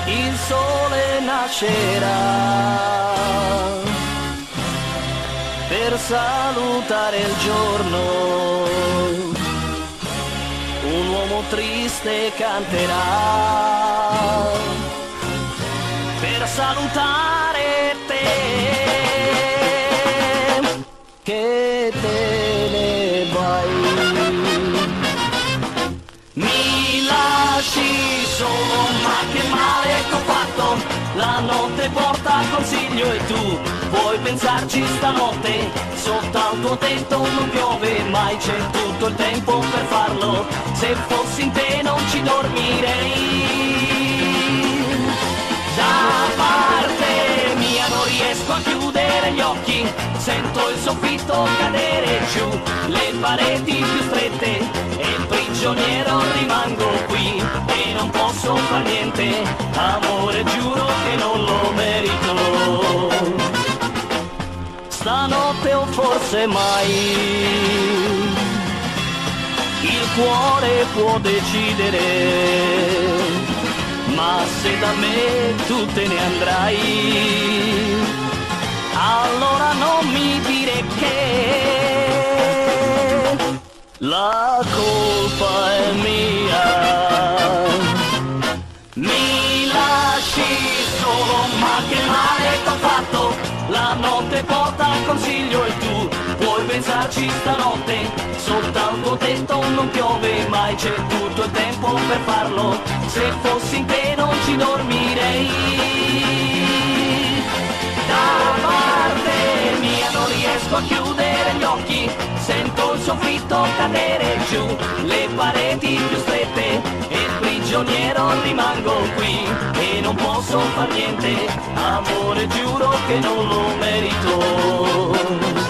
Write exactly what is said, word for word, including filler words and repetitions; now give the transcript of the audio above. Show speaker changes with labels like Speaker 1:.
Speaker 1: il sole nascerà per salutare il giorno, un uomo triste canterà per salutare te che te ne vai. Mi lasci solo, ma che male t'ho fatto, la notte porta consiglio e tu puoi pensarci stanotte, sotto al tuo tetto non piove mai, c'è tutto il tempo per farlo, se fossi in te non ci dormirei. Da parte mia non riesco a chiudere gli occhi, sento il soffitto cadere giù, le pareti più strette e il prigioniero rimango qui e non posso far niente, amore giuro che non lo merito. Stanotte o forse mai il cuore può decidere, ma se da me tu te ne andrai, allora non mi dire che la colpa è mia. Mi lasci solo, ma che male t'ho fatto, la notte porta consiglio e tu puoi pensarci stanotte, sotto al tuo tetto non piove mai, c'è tutto il tempo per farlo, se fossi in te non ci dormirei. Da parte mia non riesco a chiudere gli occhi, sento il soffitto cadere giù, le pareti più strette e il prigioniero rimango qui e non posso far niente, amore giuro che non lo merito.